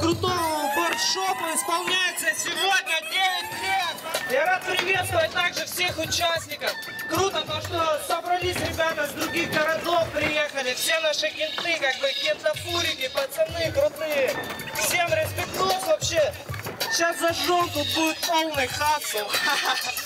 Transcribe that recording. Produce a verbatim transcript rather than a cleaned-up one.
крутому бордшопу исполняется сегодня девять лет. Я рад приветствовать также всех участников. Круто то, что собрались ребята с других городов, приехали. Все наши кенты, как бы кентафурики, пацаны крутые. Всем респектос вообще. Сейчас зажжем, тут будет полный хасл.